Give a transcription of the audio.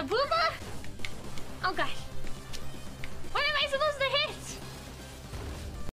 Booba? Oh gosh. What am I supposed to